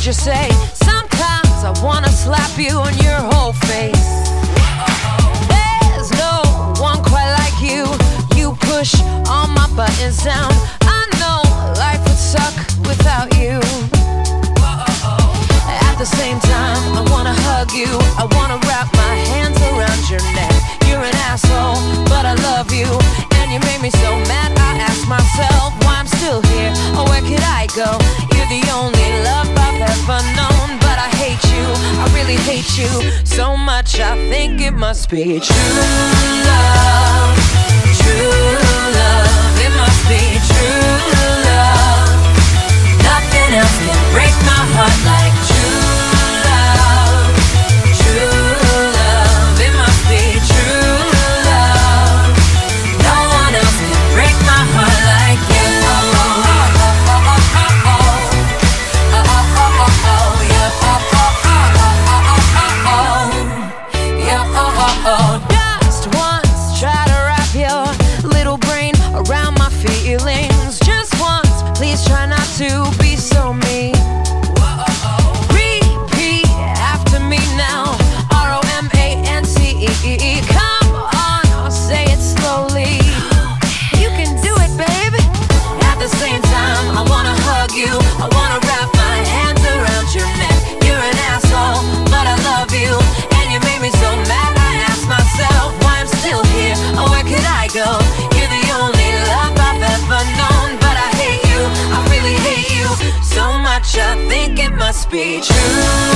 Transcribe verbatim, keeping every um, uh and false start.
you say? Sometimes I wanna slap you on your whole face. There's no one quite like you. You push all my buttons down. I know life would suck without you. At the same time, I wanna hug you. I wanna wrap my hands around your neck. You're an asshole, but I love you. And you made me so mad, I ask myself why I'm still here, or where could I go? You're the only love I've ever known, but I hate you, I really hate you so much, I think it must be true love. True love, it must be true love. Nothing else can break my heart like true love. True love, it must be true love. No one else can break my heart like you. Just once, try to wrap your little brain around my feelings. Just once, please try not to be so mean. Repeat after me now. R O M A N C E. Come on, I'll say it slowly. You can do it, baby. At the same time, I wanna hug you. I wanna wrap my hands around your neck. You're an asshole, but I love you. And you made me so mad, I ask myself why I'm still here, or where could I go? You're the only love I've ever known, but I hate you, I really hate you so much, I think it must be true.